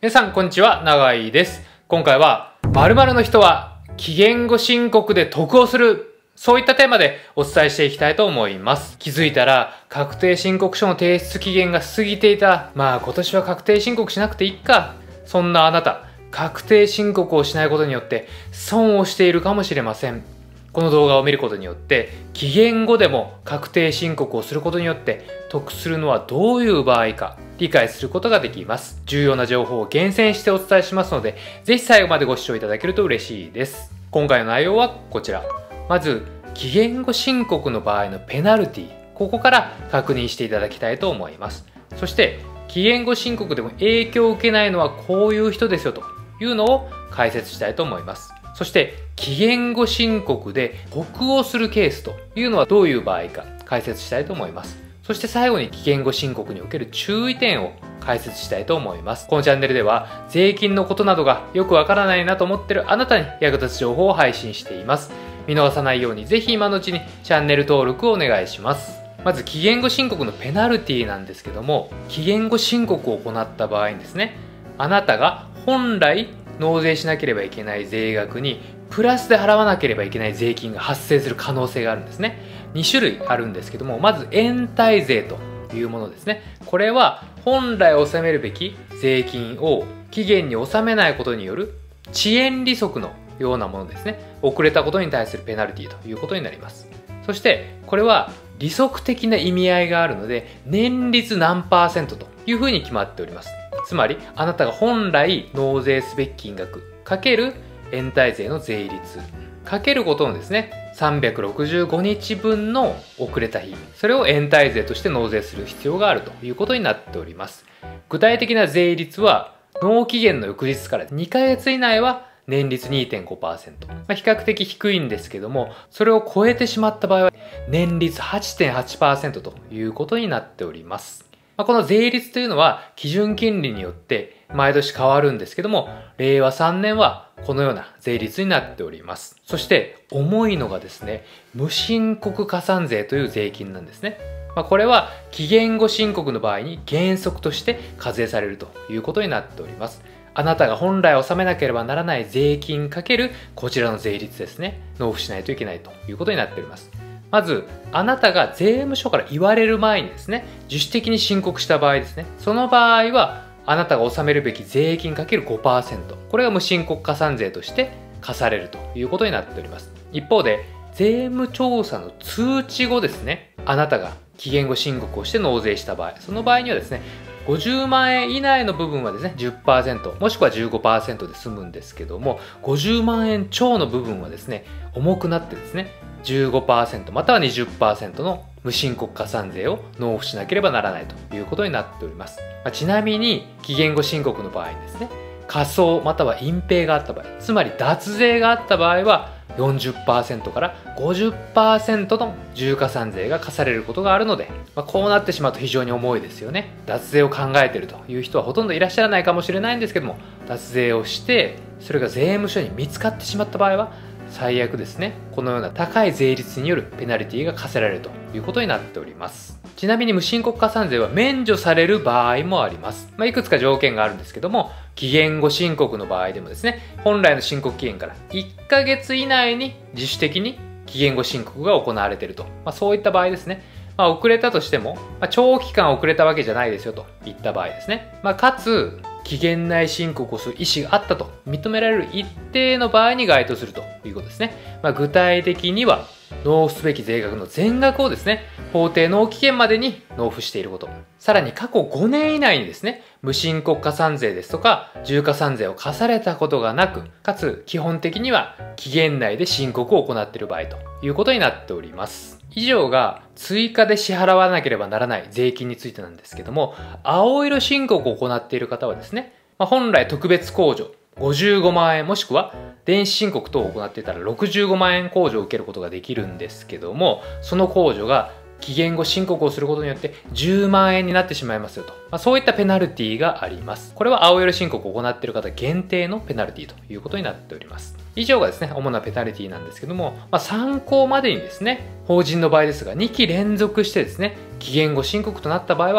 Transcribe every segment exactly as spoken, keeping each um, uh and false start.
皆さんこんにちは、永井です。今回は〇〇の人は期限後申告で得をする、そういったテーマでお伝えしていきたいと思います。気づいたら確定申告書の提出期限が過ぎていた。まあ今年は確定申告しなくていいか。そんなあなた、確定申告をしないことによって損をしているかもしれません。この動画を見ることによって期限後でも確定申告をすることによって得するのはどういう場合か理解することができます。重要な情報を厳選してお伝えしますので、ぜひ最後までご視聴いただけると嬉しいです。今回の内容はこちら。まず期限後申告の場合のペナルティ、ここから確認していただきたいと思います。そして期限後申告でも影響を受けないのはこういう人ですよというのを解説したいと思います。そして期限後申告で得をするケースというのはどういう場合か解説したいと思います。そして最後に期限後申告における注意点を解説したいと思います。このチャンネルでは税金のことなどがよくわからないなと思っているあなたに役立つ情報を配信しています。見逃さないようにぜひ今のうちにチャンネル登録をお願いします。まず期限後申告のペナルティなんですけども、期限後申告を行った場合にですね、あなたが本来納税しなければいけない税額にプラスで払わなければいけない税金が発生する可能性があるんですね。に種類あるんですけども、まず延滞税というものですね。これは本来納めるべき税金を期限に納めないことによる遅延利息のようなものですね。遅れたことに対するペナルティということになります。そしてこれは利息的な意味合いがあるので、年率何パーセントというふうに決まっております。つまりあなたが本来納税すべき金額かける延滞税の税率かけることのですねさんびゃくろくじゅうごにちぶんの遅れた日、それを延滞税として納税する必要があるということになっております。具体的な税率は納期限の翌日からにかげつ以内は年率 にてんごパーセント、まあ、比較的低いんですけども、それを超えてしまった場合は年率 はちてんはちパーセント ということになっております。この税率というのは基準金利によって毎年変わるんですけども、れいわさんねんはこのような税率になっております。そして重いのがですね、無申告加算税という税金なんですね。これは期限後申告の場合に原則として課税されるということになっております。あなたが本来納めなければならない税金かけるこちらの税率ですね、納付しないといけないということになっております。まずあなたが税務署から言われる前にですね、自主的に申告した場合ですね、その場合はあなたが納めるべき税金 ×ごパーセント、これが無申告加算税として課されるということになっております。一方で税務調査の通知後ですね、あなたが期限後申告をして納税した場合、その場合にはですね、ごじゅうまんえん以内の部分はですね じゅっパーセント もしくは じゅうごパーセント で済むんですけども、ごじゅうまんえん超の部分はですね重くなってですね じゅうごパーセント または にじゅっパーセント の無申告加算税を納付しなければならないということになっております。ちなみに期限後申告の場合にですね、仮装または隠蔽があった場合、つまり脱税があった場合はよんじゅっパーセント から ごじゅっパーセント の重加算税が課されることがあるので、まあ、こうなってしまうと非常に重いですよね。脱税を考えているという人はほとんどいらっしゃらないかもしれないんですけども、脱税をしてそれが税務署に見つかってしまった場合は最悪ですね、このような高い税率によるペナルティが課せられるということになっております。ちなみに無申告加算税は免除される場合もあります。まあ、いくつか条件があるんですけども、期限後申告の場合でもですね、本来の申告期限からいっかげつ以内に自主的に期限後申告が行われていると、まあ、そういった場合ですね。まあ、遅れたとしても、まあ、長期間遅れたわけじゃないですよといった場合ですね。まあ、かつ期限内申告をする意思があったと認められる一定の場合に該当するということですね。まあ、具体的には納付すべき税額の全額をですね、法定納期限までに納付していること。さらに過去ごねん以内にですね、無申告加算税ですとか重加算税を課されたことがなく、かつ基本的には期限内で申告を行っている場合ということになっております。以上が追加で支払わなければならない税金についてなんですけども、青色申告を行っている方はですね、まあ、本来特別控除ごじゅうごまんえんもしくは電子申告等を行っていたらろくじゅうごまんえん控除を受けることができるんですけども、その控除が期限後申告をすることによってじゅうまんえんになってしまいますよと、まあ、そういったペナルティがあります。これは青色申告を行っている方限定のペナルティということになっております。以上がですね、主なペナルティなんですけども、まあ、参考までにですね、法人の場合ですがにき連続してですね、期限後申告となった場合は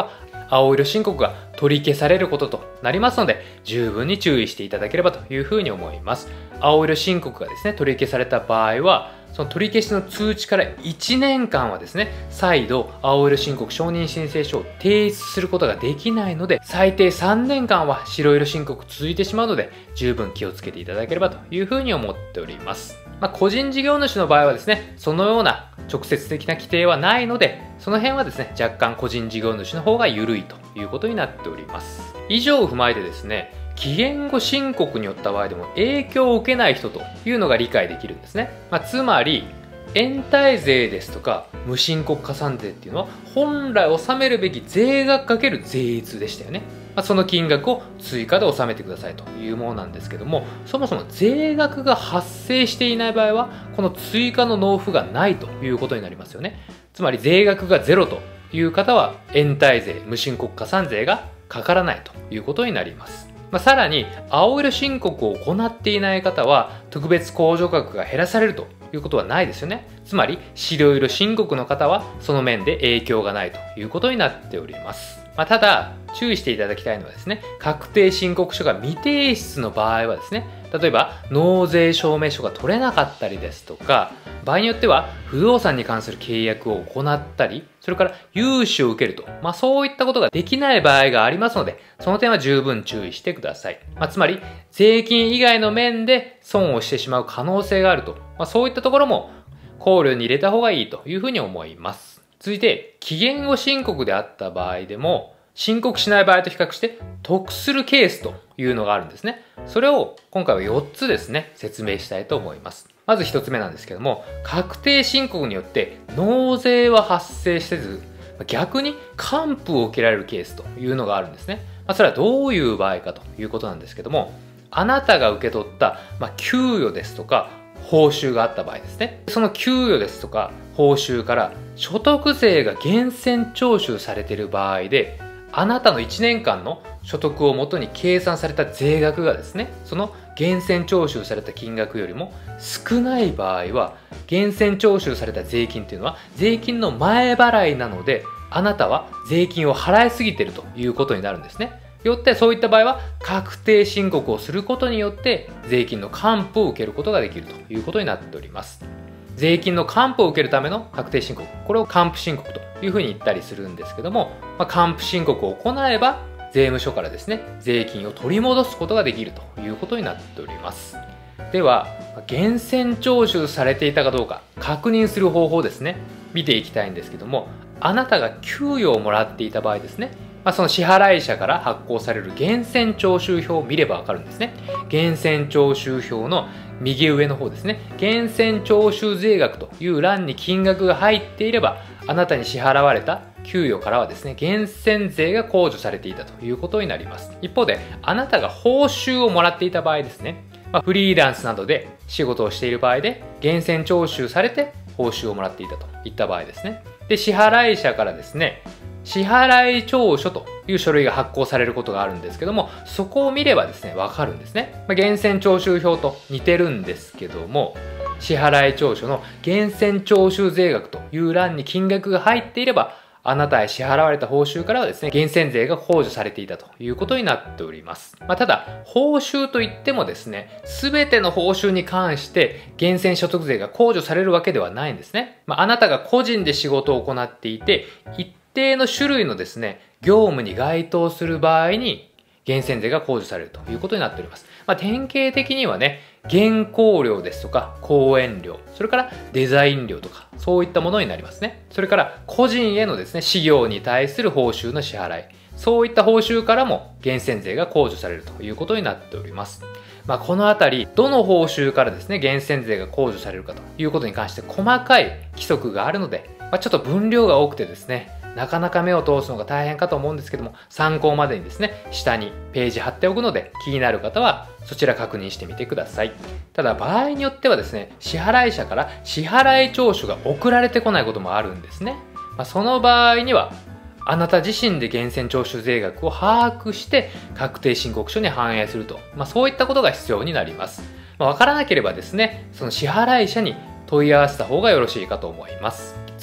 青色申告が取り消されることとなりますので、十分に注意していただければというふうに思います。青色申告がですね、取り消された場合は、その取り消しの通知からいちねんかんはですね、再度青色申告承認申請書を提出することができないので、最低さんねんかんは白色申告続いてしまうので、十分気をつけていただければというふうに思っております。まあ、個人事業主の場合はですね、そのような直接的な規定はないので、その辺はですね、若干個人事業主の方が緩いということになっております。以上を踏まえてですね、期限後申告によった場合でも影響を受けない人というのが理解できるんですね。まあ、つまり、延滞税ですとか無申告加算税っていうのは本来納めるべき税額×税率でしたよね。まあ、その金額を追加で納めてくださいというものなんですけども、そもそも税額が発生していない場合はこの追加の納付がないということになりますよね。つまり税額がゼロという方は延滞税無申告加算税がかからないということになります。まあ、さらに青色申告を行っていない方は特別控除額が減らされるということはないですよね。つまり白色申告の方はその面で影響がないということになっております。まあ、ただ注意していただきたいのはですね、確定申告書が未提出の場合はですね、例えば納税証明書が取れなかったりですとか、場合によっては不動産に関する契約を行ったり、それから融資を受けると、まあ、そういったことができない場合がありますので、その点は十分注意してください。まあ、つまり税金以外の面で損をしてしまう可能性があると、まあ、そういったところも考慮に入れた方がいいというふうに思います。続いて期限後申告であった場合でも、申告しない場合と比較して得するケースというのがあるんですね。それを今回はよっつですね、説明したいと思います。まずひとつめなんですけども、確定申告によって納税は発生せず、逆に還付を受けられるケースというのがあるんですね。まあ、それはどういう場合かということなんですけども、あなたが受け取った、まあ、給与ですとか報酬があった場合ですね。その給与ですとか報酬から所得税が源泉徴収されている場合で、あなたのいちねんかんの所得をもとに計算された税額がですね、その源泉徴収された金額よりも少ない場合は、源泉徴収された税金というのは税金の前払いなので、あなたは税金を払いすぎているということになるんですね。よってそういった場合は確定申告をすることによって税金の還付を受けることができるということになっております。税金の還付を受けるための確定申告、これを還付申告というふうに言ったりするんですけども、まあ、還付申告を行えば税務署からですね、税金を取り戻すことができるということになっております。では源泉徴収されていたかどうか確認する方法ですね、見ていきたいんですけども、あなたが給与をもらっていた場合ですね、まあ、その支払い者から発行される源泉徴収票を見ればわかるんですね。源泉徴収票の右上の方ですね、源泉徴収税額という欄に金額が入っていれば、あなたに支払われた給与からはですね、源泉税が控除されていたということになります。一方で、あなたが報酬をもらっていた場合ですね、まあ、フリーランスなどで仕事をしている場合で、源泉徴収されて報酬をもらっていたといった場合ですね。で、支払い者からですね、支払い調書という書類が発行されることがあるんですけども、そこを見ればですね、わかるんですね。まあ、源泉徴収票と似てるんですけども、支払い調書の源泉徴収税額という欄に金額が入っていれば、あなたへ支払われた報酬からはですね、源泉税が控除されていたということになっております。まあ、ただ、報酬といってもですね、すべての報酬に関して源泉所得税が控除されるわけではないんですね。まあ、あなたが個人で仕事を行っていて、一定の種類のですね、業務に該当する場合に源泉税が控除されるということになっております。まあ、典型的にはね、原稿料ですとか講演料、それからデザイン料とか、そういったものになりますね。それから個人へのですね、事業に対する報酬の支払い、そういった報酬からも源泉税が控除されるということになっております。まあ、このあたり、どの報酬からですね、源泉税が控除されるかということに関して細かい規則があるので、まあ、ちょっと分量が多くてですね、なかなか目を通すのが大変かと思うんですけども、参考までにですね、下にページ貼っておくので、気になる方はそちら確認してみてください。ただ場合によってはですね、支払い者から支払い調書が送られてこないこともあるんですね。まあ、その場合には、あなた自身で源泉徴収税額を把握して確定申告書に反映すると、まあ、そういったことが必要になります。まあ、わからなければですね、その支払い者に問い合わせた方がよろしいかと思います。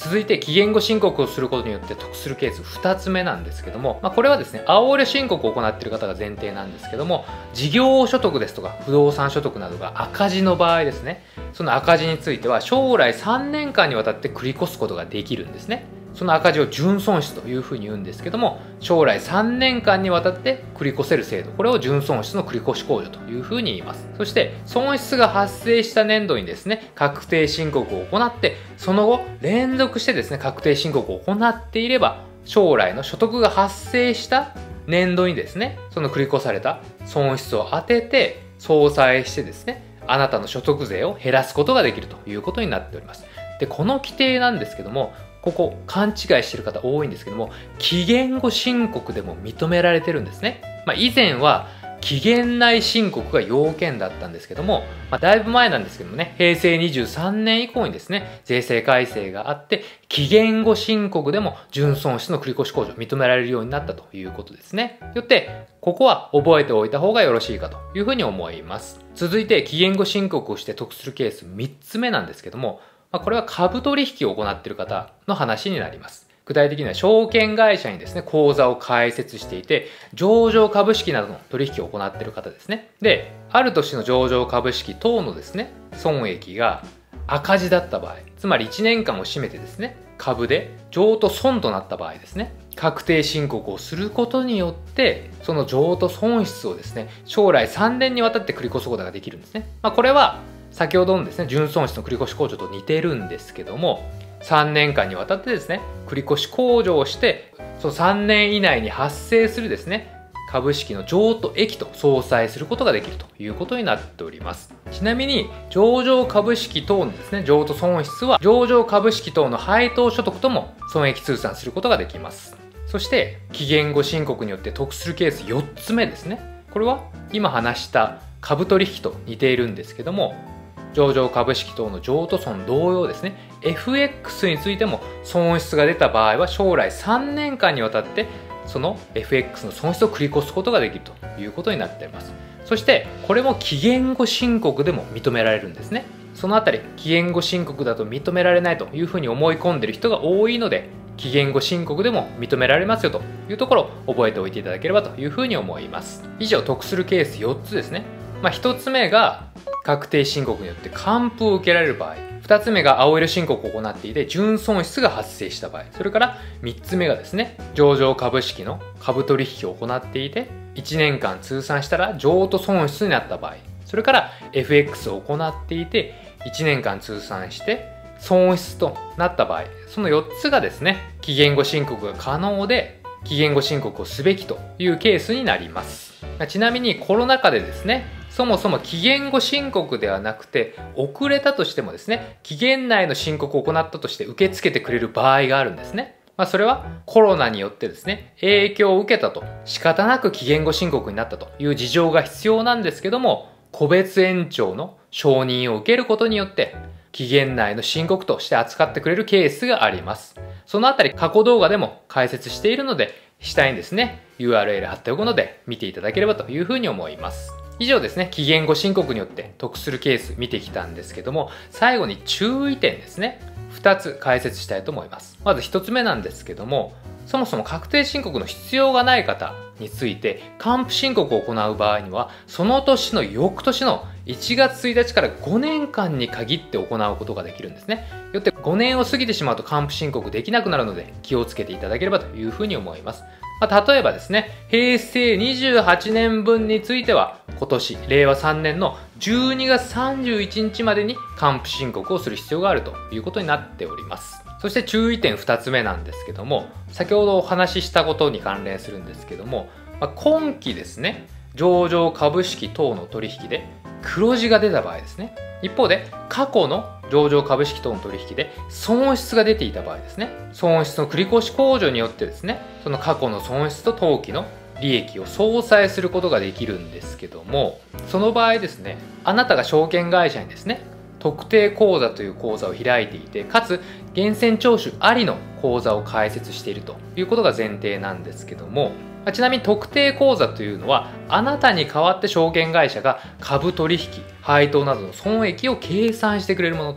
続いて期限後申告をすることによって得するケースふたつめなんですけども、まあ、これはですね青色申告を行っている方が前提なんですけども、事業所得ですとか不動産所得などが赤字の場合ですね、その赤字については将来さんねんかんにわたって繰り越すことができるんですね。その赤字を純損失というふうに言うんですけども、将来さんねんかんにわたって繰り越せる制度、これを純損失の繰越控除というふうに言います。そして損失が発生した年度にですね確定申告を行って、その後連続してですね確定申告を行っていれば、将来の所得が発生した年度にですねその繰り越された損失を当てて相殺してですね、あなたの所得税を減らすことができるということになっております。でこの規定なんですけども、ここ勘違いしている方多いんですけども、期限後申告でも認められてるんですね。まあ、以前は期限内申告が要件だったんですけども、まあ、だいぶ前なんですけどもね、へいせいにじゅうさんねん以降にですね税制改正があって、期限後申告でも純損失の繰越控除認められるようになったということですね。よってここは覚えておいた方がよろしいかというふうに思います。続いて期限後申告をして得するケースみっつめなんですけども、これは株取引を行っている方の話になります。具体的には証券会社にですね口座を開設していて、上場株式などの取引を行っている方ですね。である年の上場株式等のですね損益が赤字だった場合、つまりいちねんかんを占めてですね株で譲渡損となった場合ですね、確定申告をすることによってその譲渡損失をですね将来さんねんにわたって繰り越すことができるんですね。まあ、これは先ほどのですね純損失の繰越控除と似てるんですけども、さんねんかんにわたってですね繰越控除をして、そのさんねん以内に発生するですね株式の譲渡益と相殺することができるということになっております。ちなみに上場株式等のですね譲渡損失は上場株式等の配当所得とも損益通算することができます。そして期限後申告によって得するケースよっつめですね。これは今話した株取引と似ているんですけども、上場株式等の譲渡損同様ですね エフエックス についても損失が出た場合は将来さんねんかんにわたってその エフエックス の損失を繰り越すことができるということになっています。そしてこれも期限後申告でも認められるんですね。そのあたり期限後申告だと認められないというふうに思い込んでいる人が多いので、期限後申告でも認められますよというところを覚えておいていただければというふうに思います。以上得するケースよっつですね。まあ、ひとつめが確定申告によって還付を受けられる場合、ふたつめが青色申告を行っていて純損失が発生した場合、それからみっつめがですね上場株式の株取引を行っていていちねんかん通算したら譲渡損失になった場合、それから エフエックス を行っていていちねんかん通算して損失となった場合、そのよっつがですね期限後申告が可能で期限後申告をすべきというケースになります。ちなみにコロナ禍でですねそもそも期限後申告ではなくて遅れたとしてもですね期限内の申告を行ったとして受け付けてくれる場合があるんですね。まあ、それはコロナによってですね影響を受けたと、仕方なく期限後申告になったという事情が必要なんですけども、個別延長の承認を受けることによって期限内の申告として扱ってくれるケースがあります。そのあたり過去動画でも解説しているので、下にですね ユーアールエル 貼っておくので見ていただければというふうに思います。以上ですね、期限後申告によって得するケース見てきたんですけども、最後に注意点ですねふたつ解説したいと思います。まずひとつめなんですけども、そもそも確定申告の必要がない方について還付申告を行う場合にはその年の翌年のいちがつついたちからごねんかんに限って行うことができるんですね。よってごねんを過ぎてしまうと還付申告できなくなるので気をつけていただければというふうに思います。まあ、例えばですねへいせいにじゅうはちねんぶんについては今年れいわさんねんのじゅうにがつさんじゅういちにちまでに還付申告をする必要があるということになっております。そして注意点ふたつめなんですけども、先ほどお話ししたことに関連するんですけども、まあ、今期ですね上場株式等の取引で黒字が出た場合ですね、一方で過去の上場株式等の取引で損失が出ていた場合ですね、損失の繰越控除によってですねその過去の損失と当期の利益を相殺することができるんですけども、その場合ですねあなたが証券会社にですね特定口座という口座を開いていて、かつ源泉徴収ありの口座を開設しているということが前提なんですけども、ちなみに特定口座というのはあなたに代わって証券会社が株取引、配当などの損益を計算してくれるものと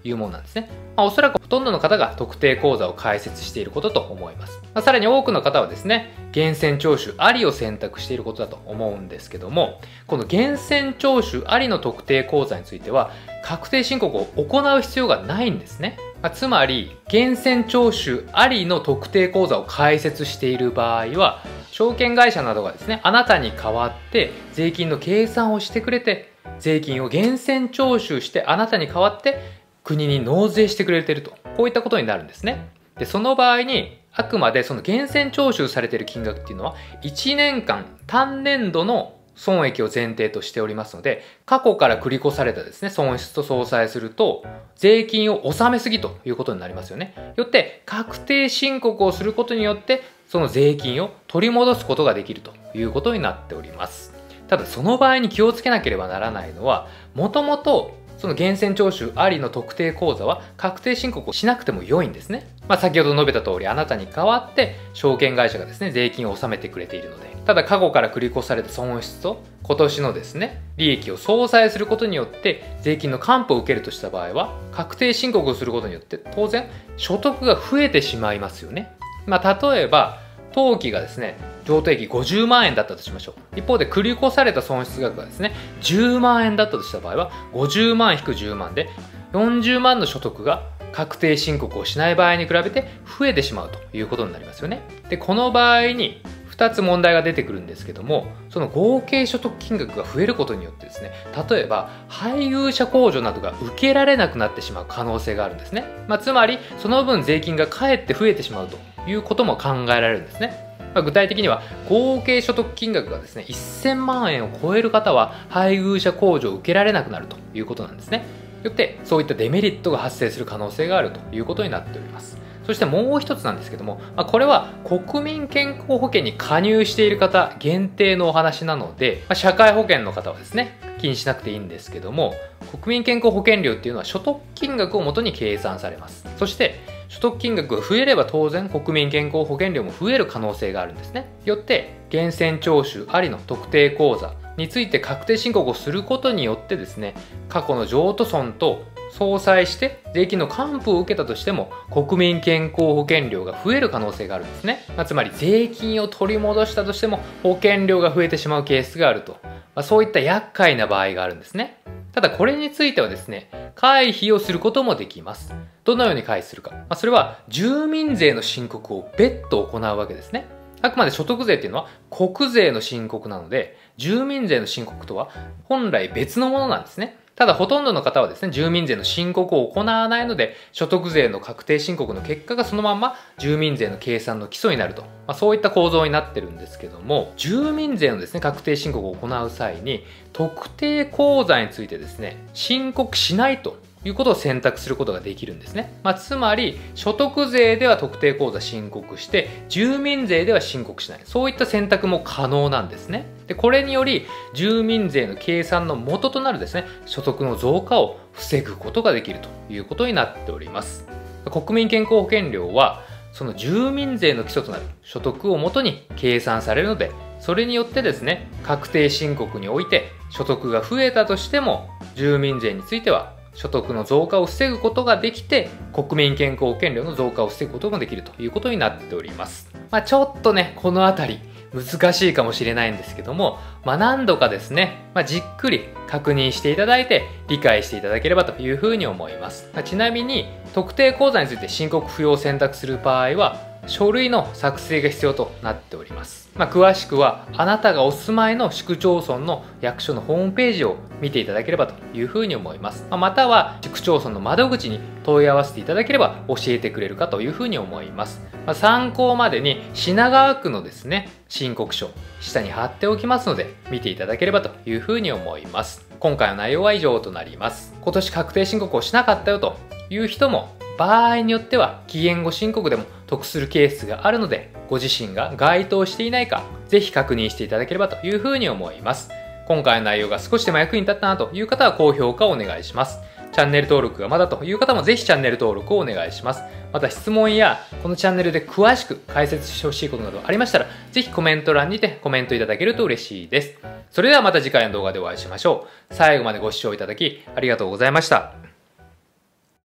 いうものなんですね。まあ、おそらくほとんどの方が特定口座を開設していることと思います。まあ、さらに多くの方はですね、源泉徴収ありを選択していることだと思うんですけども、この源泉徴収ありの特定口座については、確定申告を行う必要がないんですね。まあ、つまり、源泉徴収ありの特定口座を開設している場合は、証券会社などがですね、あなたに代わって税金の計算をしてくれて、税金を源泉徴収してあなたに代わって国に納税してくれていると、こういったことになるんですね。で、その場合に、あくまでその源泉徴収されている金額っていうのは、いちねんかん単年度の損益を前提としておりますので、過去から繰り越されたですね、損失と相殺すると、税金を納めすぎということになりますよね。よって、確定申告をすることによって、その税金を取り戻すことができるということになっております。ただ、その場合に気をつけなければならないのは、もともとその源泉徴収ありの特定口座は確定申告をしなくても良いんですね。まあ、先ほど述べた通り、あなたに代わって証券会社がですね、税金を納めてくれているので、ただ過去から繰り越された損失と今年のですね、利益を相殺することによって税金の還付を受けるとした場合は、確定申告をすることによって当然所得が増えてしまいますよね。まあ、例えば当期がですね、譲渡益ごじゅうまんえんだったとしましょう。一方で繰り越された損失額がですね、じゅうまんえんだったとした場合は、ごじゅうまん引くじゅうまんでよんじゅうまんの所得が確定申告をしない場合に比べて増えてしまうということになりますよね。で、この場合にふたつ問題が出てくるんですけども、その合計所得金額が増えることによってですね、例えば配偶者控除などが受けられなくなってしまう可能性があるんですね。まあ、つまりその分税金がかえって増えてしまうということも考えられるんですね。まあ、具体的には合計所得金額がですねせんまんえんを超える方は配偶者控除を受けられなくなるということなんですね。よってそういったデメリットが発生する可能性があるということになっております。そしてもう一つなんですけども、まあ、これは国民健康保険に加入している方限定のお話なので、まあ、社会保険の方はですね気にしなくていいんですけども、国民健康保険料っていうのは所得金額をもとに計算されます。そして所得金額が増えれば当然国民健康保険料も増える可能性があるんですね。よって源泉徴収ありの特定口座について確定申告をすることによってですね、過去の譲渡損と相殺して税金の還付を受けたとしても国民健康保険料が増える可能性があるんですね。まあ、つまり税金を取り戻したとしても保険料が増えてしまうケースがあると、まあ、そういった厄介な場合があるんですね。ただこれについてはですね、回避をすることもできます。どのように回避するか、まあ、それは住民税の申告を別途行うわけですね。あくまで所得税っていうのは国税の申告なので、住民税の申告とは本来別のものなんですね。ただほとんどの方はですね、住民税の申告を行わないので、所得税の確定申告の結果がそのまま住民税の計算の基礎になると、まあ、そういった構造になってるんですけども、住民税のですね、確定申告を行う際に、特定口座についてですね、申告しないということを選択することができるんですね。まあ、つまり所得税では特定口座申告して住民税では申告しない、そういった選択も可能なんですね。でこれにより住民税の計算の元となるですね所得の増加を防ぐことができるということになっております。国民健康保険料はその住民税の基礎となる所得をもとに計算されるので、それによってですね確定申告において所得が増えたとしても住民税については所得の増加を防ぐことができて、国民健康保険料の増加を防ぐこともできるということになっております。まあ、ちょっとねこのあたり難しいかもしれないんですけども、まあ、何度かですね、まあ、じっくり確認していただいて理解していただければというふうに思います。まあ、ちなみに特定口座について申告不要を選択する場合は書類の作成が必要となっております。まあ、詳しくはあなたがお住まいの市区町村の役所のホームページを見ていただければというふうに思います。まあ、または市区町村の窓口に問い合わせていただければ教えてくれるかというふうに思います。まあ、参考までに品川区のですね申告書下に貼っておきますので見ていただければというふうに思います。今回の内容は以上となります。今年確定申告をしなかったよという人も場合によっては期限後申告でも得するケースがあるので、ご自身が該当していないかぜひ確認していただければというふうに思います。今回の内容が少しでも役に立ったなという方は高評価をお願いします。チャンネル登録がまだという方もぜひチャンネル登録をお願いします。また質問やこのチャンネルで詳しく解説してほしいことなどありましたらぜひコメント欄にてコメントいただけると嬉しいです。それではまた次回の動画でお会いしましょう。最後までご視聴いただきありがとうございました。